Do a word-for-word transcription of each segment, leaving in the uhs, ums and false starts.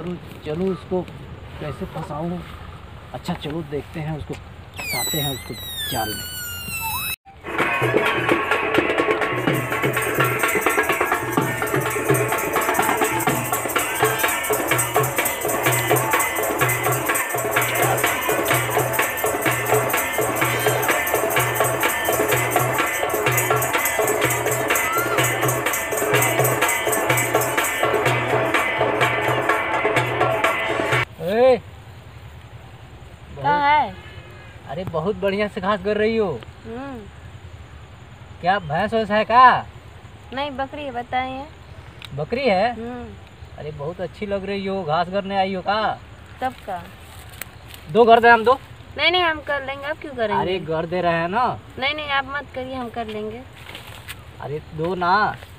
करूं, चलूं उसको कैसे फंसाऊं। अच्छा चलो देखते हैं, उसको फंसाते हैं उसको जाल में। क्या है? अरे बहुत बढ़िया से घास कर रही हो। हम्म। क्या भैंस वैस है का? नहीं, बकरी है। बताइए। बकरी है? हम्म। अरे बहुत अच्छी लग रही हो, घास करने आई हो का? तब का? दो कर दे हम दो। नहीं नहीं, हम कर लेंगे। आप क्यों करेंगे? अरे कर दे रहे हैं ना। नहीं नहीं, आप मत करिए, हम कर लेंगे। अरे दो ना।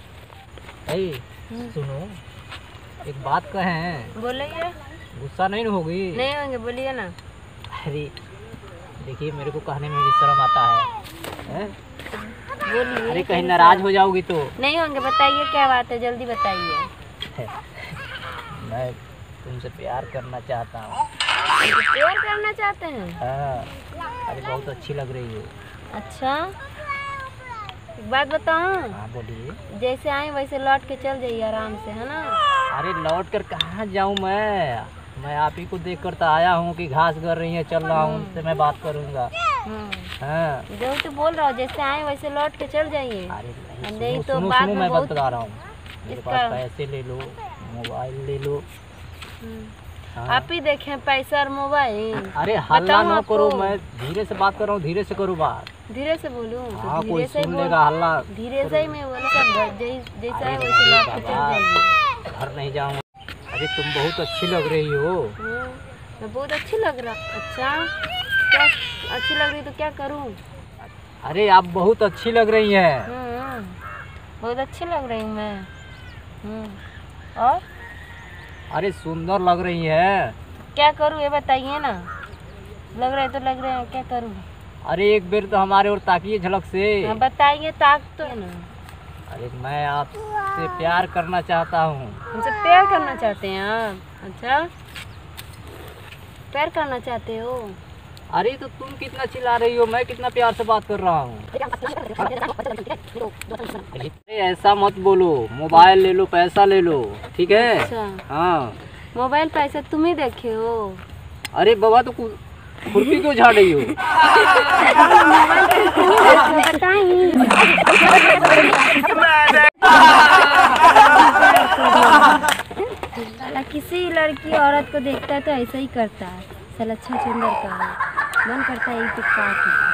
ए, सुनो एक बात कहें। बोलिए। गुस्सा नहीं होगी? नहीं होंगे, बोलिए ना। अरे देखिए मेरे को कहने में भी शर्म आता है, हैं? बोलिए। अरे कहीं नाराज हो जाओगी तो? नहीं होंगे, बताइए क्या बात है, जल्दी बताइए। मैं तुमसे प्यार करना चाहता हूँ। प्यार करना चाहते हैं? हाँ। अरे बहुत अच्छी लग रही हो। अच्छा, एक बात बताऊँ? हाँ बोलिए। जैसे आए वैसे लौट के चल जाइए आराम से, है ना? अरे लौट कर कहाँ जाऊँ मैं मैं आप ही को देख कर तो आया हूँ कि घास कर रही है, चल रहा हूँ, उनसे मैं बात करूँगा। हाँ जो तो बोल रहा हूँ, जैसे आए वैसे लौट के चल जाइए। अरे नहीं, नहीं सुनो, तो सुनो, बाद सुनो, में मैं बहुत बता रहा हूँ। मेरे इसका पास पैसे ले लो, मोबाइल ले लो। हाँ। आप ही देखें पैसा और मोबाइल। अरे हल्ला बताऊं न करो, आपको? मैं धीरे से बात कर रहा हूँ, धीरे से करो बात। धीरे से बोलूं? तो हाँ धीरे कोई से सुन बोल- लेगा, हल्ला धीरे से ही मैं बोला सब जै- जैसा है अरे वैसे लौट के चल बाबा, जाइए। घर नहीं जाऊँ। अरे तुम बहुत अच्छी लग रही हो। हम्म, मैं बहुत अच्छी लग रहा। अच्छा, क्या अच्छी लग रही तो क्या करूं? अरे आप बहुत अच्छी लग रही हैं। हम्म, बहुत अच्छी लग रही हूँ मैं। हम्म, और अरे सुंदर लग रही हैं। क्या करूं ये बताइए ना। लग रहे तो लग रहे हैं, क्या करूं? अरे एक बेर तो हमारे और ताकिए झलक से। हाँ, बताइए, ताक तो है ना। अरे मैं आपसे प्यार करना चाहता हूँ। हमसे प्यार करना चाहते हैं आप? अच्छा, प्यार करना चाहते हो? अरे तो तुम कितना चिल्ला रही हो, मैं कितना प्यार से बात कर रहा हूँ। अरे ऐसा मत बोलो, मोबाइल ले लो, पैसा ले लो, ठीक है? अच्छा, हाँ। मोबाइल पैसा तुम ही देखे हो? अरे बाबा तो खुरपी क्यों झाड़ रही हो? किसी लड़की औरत को देखता है तो ऐसा ही करता है। साला अच्छा सुंदर का है, मन करता है यही तो काट